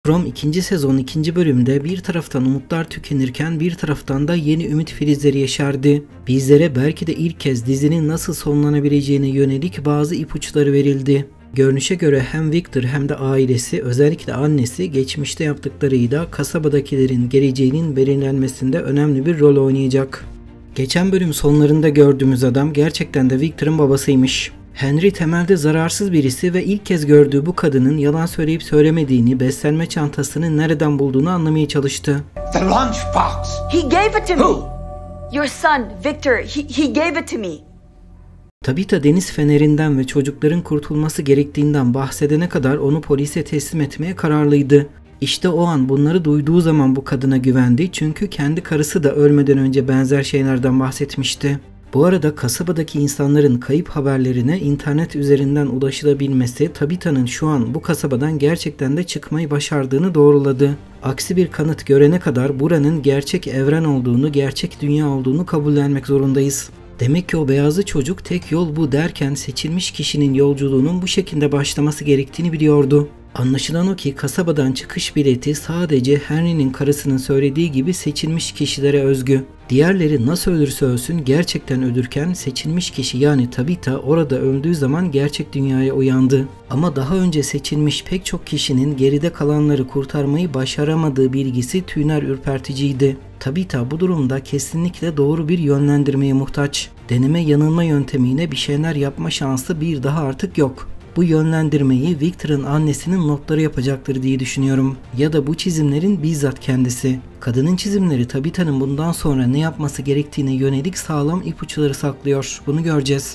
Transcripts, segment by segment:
From 2. sezon 2. bölümde bir taraftan umutlar tükenirken bir taraftan da yeni ümit filizleri yeşerdi. Bizlere belki de ilk kez dizinin nasıl sonlanabileceğine yönelik bazı ipuçları verildi. Görünüşe göre hem Victor hem de ailesi, özellikle annesi, geçmişte yaptıklarıyla kasabadakilerin geleceğinin belirlenmesinde önemli bir rol oynayacak. Geçen bölüm sonlarında gördüğümüz adam gerçekten de Victor'ın babasıymış. Henry temelde zararsız birisi ve ilk kez gördüğü bu kadının yalan söyleyip söylemediğini, beslenme çantasını nereden bulduğunu anlamaya çalıştı. The lunchbox. He gave it to me. Who? Your son, Victor. He gave it to me. Tabitha deniz fenerinden ve çocukların kurtulması gerektiğinden bahsedene kadar onu polise teslim etmeye kararlıydı. İşte o an bunları duyduğu zaman bu kadına güvendi çünkü kendi karısı da ölmeden önce benzer şeylerden bahsetmişti. Bu arada kasabadaki insanların kayıp haberlerine internet üzerinden ulaşılabilmesi Tabitha'nın şu an bu kasabadan gerçekten de çıkmayı başardığını doğruladı. Aksi bir kanıt görene kadar buranın gerçek evren olduğunu, gerçek dünya olduğunu kabullenmek zorundayız. Demek ki o beyazlı çocuk tek yol bu derken seçilmiş kişinin yolculuğunun bu şekilde başlaması gerektiğini biliyordu. Anlaşılan o ki kasabadan çıkış bileti sadece Henry'nin karısının söylediği gibi seçilmiş kişilere özgü. Diğerleri nasıl ölürse ölsün gerçekten ölürken seçilmiş kişi yani Tabitha orada öldüğü zaman gerçek dünyaya uyandı. Ama daha önce seçilmiş pek çok kişinin geride kalanları kurtarmayı başaramadığı bilgisi tüyler ürperticiydi. Tabitha bu durumda kesinlikle doğru bir yönlendirmeye muhtaç. Deneme yanılma yöntemiyle bir şeyler yapma şansı bir daha artık yok. Bu yönlendirmeyi Victor'ın annesinin notları yapacaktır diye düşünüyorum. Ya da bu çizimlerin bizzat kendisi. Kadının çizimleri Tabitha'nın bundan sonra ne yapması gerektiğine yönelik sağlam ipuçları saklıyor. Bunu göreceğiz.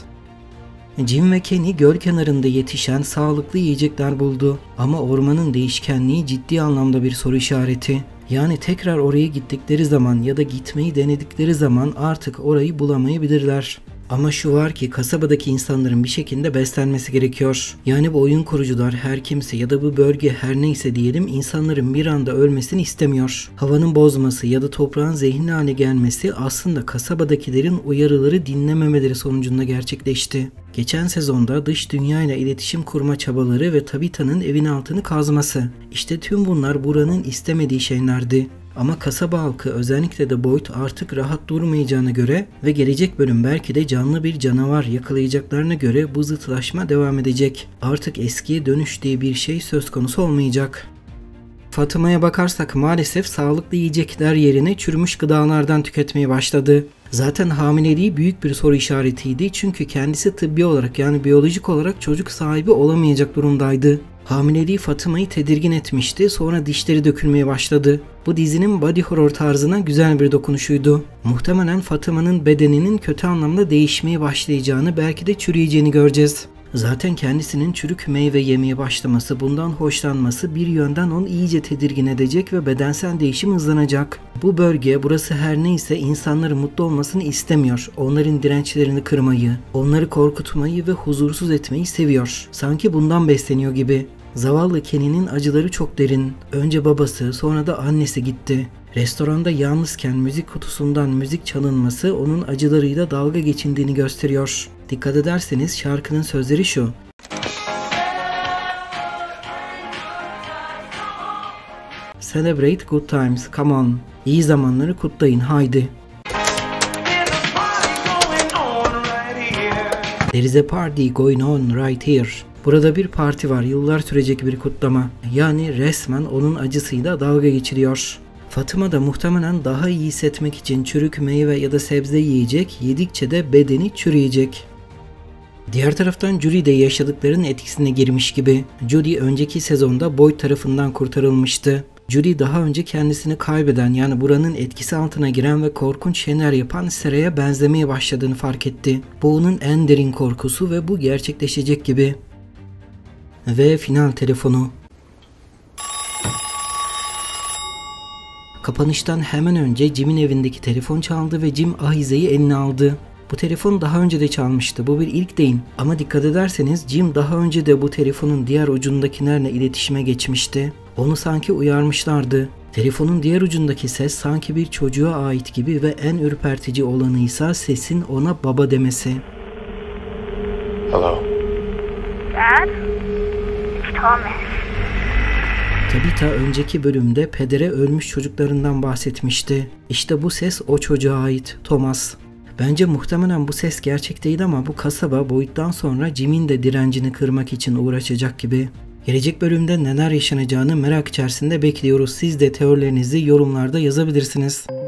Jim ve Kenny göl kenarında yetişen sağlıklı yiyecekler buldu. Ama ormanın değişkenliği ciddi anlamda bir soru işareti. Yani tekrar oraya gittikleri zaman ya da gitmeyi denedikleri zaman artık orayı bulamayabilirler. Ama şu var ki kasabadaki insanların bir şekilde beslenmesi gerekiyor. Yani bu oyun kurucular her kimse ya da bu bölge her neyse diyelim insanların bir anda ölmesini istemiyor. Havanın bozması ya da toprağın zehirli hale gelmesi aslında kasabadakilerin uyarıları dinlememeleri sonucunda gerçekleşti. Geçen sezonda dış dünyayla iletişim kurma çabaları ve Tabitha'nın evin altını kazması. İşte tüm bunlar buranın istemediği şeylerdi. Ama kasaba halkı özellikle de Boyd artık rahat durmayacağına göre ve gelecek bölüm belki de canlı bir canavar yakalayacaklarına göre bu zıtlaşma devam edecek. Artık eskiye dönüş diye bir şey söz konusu olmayacak. Fatıma'ya bakarsak maalesef sağlıklı yiyecekler yerine çürümüş gıdalardan tüketmeye başladı. Zaten hamileliği büyük bir soru işaretiydi çünkü kendisi tıbbi olarak yani biyolojik olarak çocuk sahibi olamayacak durumdaydı. Hamileliği Fatıma'yı tedirgin etmişti, sonra dişleri dökülmeye başladı. Bu dizinin body horror tarzına güzel bir dokunuşuydu. Muhtemelen Fatıma'nın bedeninin kötü anlamda değişmeye başlayacağını, belki de çürüyeceğini göreceğiz. Zaten kendisinin çürük meyve yemeye başlaması, bundan hoşlanması bir yönden onu iyice tedirgin edecek ve bedensel değişim hızlanacak. Bu bölge, burası her neyse insanların mutlu olmasını istemiyor. Onların dirençlerini kırmayı, onları korkutmayı ve huzursuz etmeyi seviyor. Sanki bundan besleniyor gibi. Zavallı Kenny'nin acıları çok derin. Önce babası, sonra da annesi gitti. Restoranda yalnızken müzik kutusundan müzik çalınması onun acılarıyla dalga geçildiğini gösteriyor. Dikkat ederseniz şarkının sözleri şu: Celebrate good times, come on. İyi zamanları kutlayın, haydi. There is a party going on right here. Burada bir parti var, yıllar sürecek bir kutlama. Yani resmen onun acısıyla dalga geçiliyor. Fatıma da muhtemelen daha iyi hissetmek için çürük meyve ya da sebze yiyecek, yedikçe de bedeni çürüyecek. Diğer taraftan Judy de yaşadıklarının etkisine girmiş gibi. Judy önceki sezonda Boyd tarafından kurtarılmıştı. Judy daha önce kendisini kaybeden yani buranın etkisi altına giren ve korkunç şeyler yapan Sarah'ya benzemeye başladığını fark etti. Bu onun en derin korkusu ve bu gerçekleşecek gibi. Ve final telefonu. Kapanıştan hemen önce Jim'in evindeki telefon çaldı ve Jim ahizeyi eline aldı. Bu telefon daha önce de çalmıştı. Bu bir ilk değil. Ama dikkat ederseniz Jim daha önce de bu telefonun diğer ucundakilerle iletişime geçmişti. Onu sanki uyarmışlardı. Telefonun diğer ucundaki ses sanki bir çocuğa ait gibi ve en ürpertici olanıysa sesin ona baba demesi. Hello. Dad? It's Thomas. Tabitha önceki bölümde pedere ölmüş çocuklarından bahsetmişti. İşte bu ses o çocuğa ait, Thomas. Bence muhtemelen bu ses gerçek değil ama bu kasaba Boyd'dan sonra Jim'in de direncini kırmak için uğraşacak gibi. Gelecek bölümde neler yaşanacağını merak içerisinde bekliyoruz. Siz de teorilerinizi yorumlarda yazabilirsiniz.